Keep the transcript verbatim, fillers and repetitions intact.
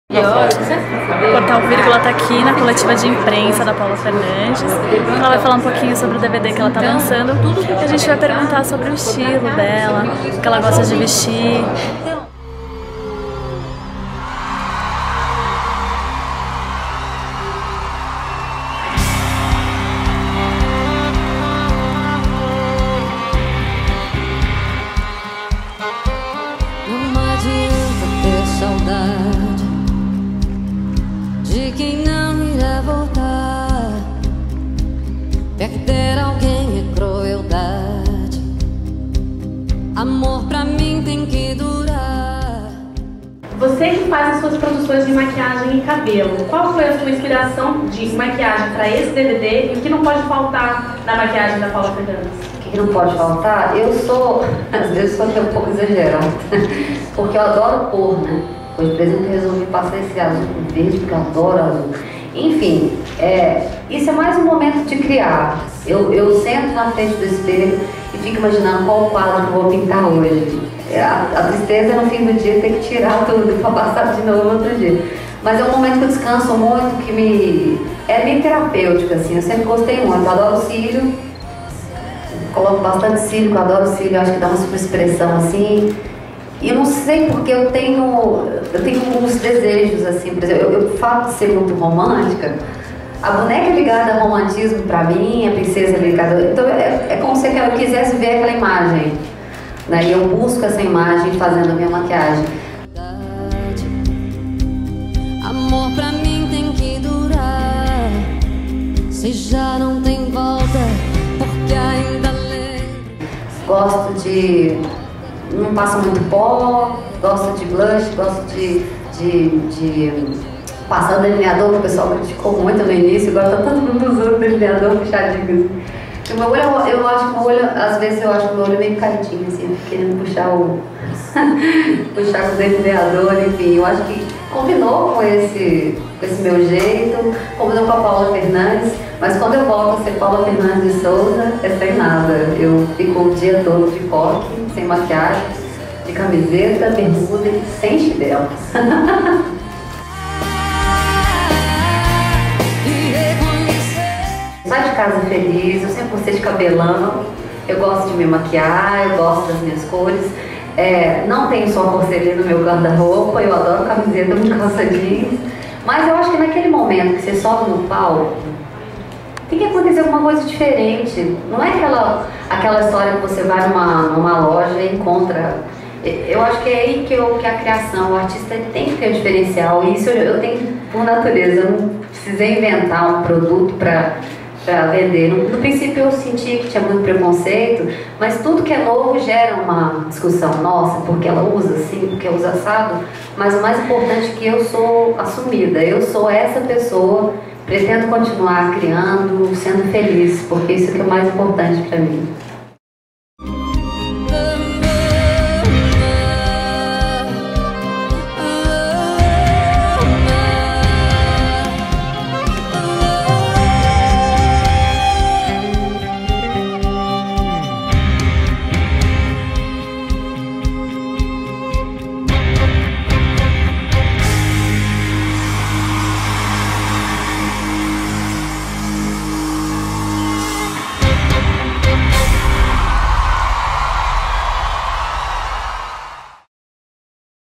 E hoje, o Portal Vírgula está aqui na coletiva de imprensa da Paula Fernandes. Ela vai falar um pouquinho sobre o D V D que ela está lançando e a gente vai perguntar sobre o estilo dela, o que ela gosta de vestir. Saudade de quem não irá voltar. Perder alguém é crueldade. Amor pra mim tem que durar. Você que faz as suas produções de maquiagem e cabelo, qual foi a sua inspiração de maquiagem para esse D V D e o que não pode faltar na maquiagem da Paula Fernandes? O que não pode faltar? Eu sou, às vezes sou até um pouco exagerada, porque eu adoro cor, né? Hoje, por exemplo, eu resolvi passar esse azul com verde, porque eu adoro azul. Enfim, é, isso é mais um momento de criar. Eu, eu sento na frente do espelho e fico imaginando qual quadro que eu vou pintar hoje. A, a tristeza no fim do dia tem que tirar tudo para passar de novo no outro dia. Mas é um momento que eu descanso muito, que me... é meio terapêutico, assim. Eu sempre gostei muito, eu adoro cílio. Coloco bastante cílio, eu adoro cílio, acho que dá uma super expressão assim. E eu não sei porque eu tenho, eu tenho alguns desejos assim, por exemplo, eu, eu falo de ser muito romântica, a boneca é ligada ao romantismo pra mim, a princesa é ligada, então é, é como se eu quisesse ver aquela imagem, né? E eu busco essa imagem fazendo a minha maquiagem. Amor pra mim tem que durar, se já não tem volta, porque ainda lembro. Gosto de... não passa muito pó, gosto de blush, gosto de, de, de passar o delineador, que o pessoal criticou muito no início, agora tá todo mundo usando delineador puxadinho. O meu olho, eu, eu acho que o meu olho, às vezes eu acho que o meu olho é meio caidinho, assim, querendo puxar o... puxar com o delineador, enfim, eu acho que combinou com esse, com esse meu jeito, combinou com a Paula Fernandes, mas quando eu volto a ser Paula Fernandes de Souza, é sem nada. Eu fico o dia todo de coque, sem maquiagem, de camiseta, bermuda e sem chinelo. Sai de casa feliz, eu sempre gostei de cabelão, eu gosto de me maquiar, eu gosto das minhas cores. É, não tenho só corcelê no meu guarda-roupa, eu adoro camiseta com calça jeans, mas eu acho que naquele momento que você sobe no palco, tem que acontecer alguma coisa diferente. Não é aquela, aquela história que você vai numa, numa loja e encontra. Eu acho que é aí que, eu, que a criação, o artista tem que ter um diferencial, e isso eu, eu tenho por natureza. Eu não precisei inventar um produto para para vender. No, no princípio eu senti que tinha muito preconceito, mas tudo que é novo gera uma discussão. Nossa, porque ela usa assim, porque usa assado. Mas o mais importante é que eu sou assumida, eu sou essa pessoa, pretendo continuar criando, sendo feliz, porque isso é o que é o mais importante para mim.